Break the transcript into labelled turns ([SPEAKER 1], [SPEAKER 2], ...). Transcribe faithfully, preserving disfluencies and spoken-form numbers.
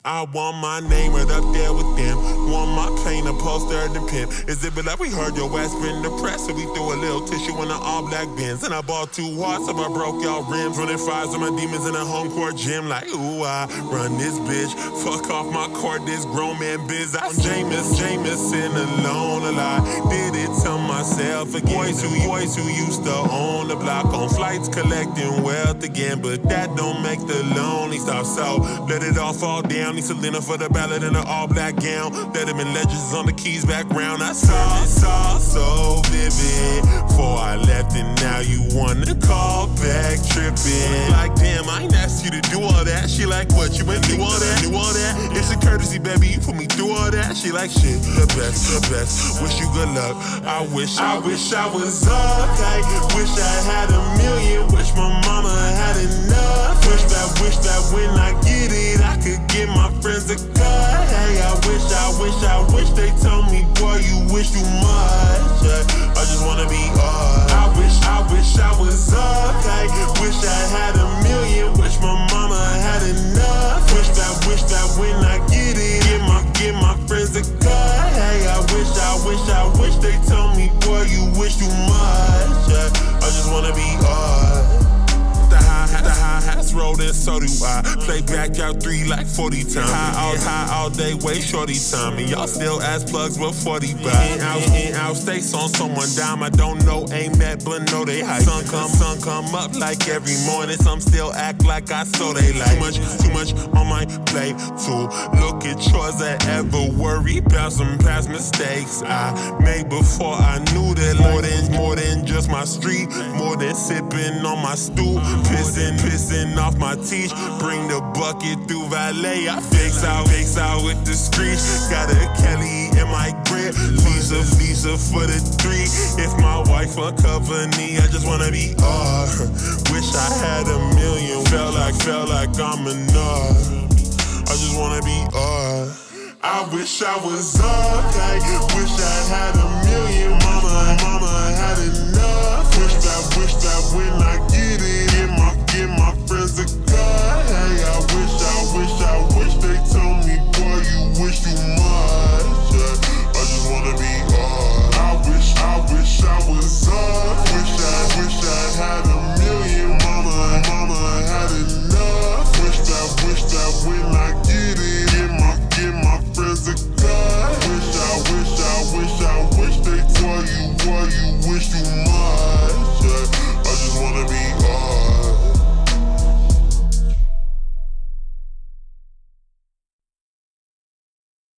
[SPEAKER 1] I want my name right up there with them. Want my plane, a poster, the pimp. Is it but like we heard your ass been depressed, so we threw a little tissue in the all black bins. And I bought two hearts, so I broke y'all rims. Running fries with my demons in a home court gym. Like, ooh, I run this bitch. Fuck off my court, this grown man biz. I'm Jameis, Jameson alone a lot. Did it to myself again. Boys who, boys who used to own the block on flights, collecting wealth again. But that don't make the lonely stop, so let it all fall down. Need Selena for the ballad in an all-black gown. Let him in legends on the keys background. I saw it all so vivid before I left, and now you wanna call back tripping. Like, damn, I ain't asked you to do all that. She like, what, you went through all that? Do all that? It's a courtesy, baby, you put me through all that. She like, shit, the best, the best. Wish you good luck. I wish, I wish I was okay. Wish I had a million. Wish my mama had enough. Wish that, wish that when I get it, I could get my friends a cut. Hey, I wish, I wish, I wish they told me, boy, you wish too much. Yeah, I just wanna be all. I wish, I wish I was okay. Wish I had a million. Wish my mama had enough. Wish that, wish that when I get it, get my, get my friends a cut. Hey, I wish, I wish, I wish they told me, boy, you wish too much. Yeah, I just wanna be all. The hi-hats rolled in, so do I. Play back out three like forty times. High all, high all day, way shorty time. And y'all still ass plugs with forty by. In, out, in, out, states on someone dime. I don't know, ain't met, but know they hype. Sun come, sun come up like every morning. Some still act like I saw they like. Too much, too much on my plate to look at chores I ever worry about some past mistakes I made before I knew that. More than, more than just my street, more than sipping on my stool, pissing, pissing off my teeth. Bring the bucket through valet. I fix out, fix out with the screech. Got a Kelly in my grip. Lisa, Lisa for the three. If my wife uncompany, I just wanna be all. Wish I had a million. Felt like, felt like I'm enough. I just wanna be all. I wish I was okay. Wish I had a million. Mama, mama had enough. Wish that, wish that when I get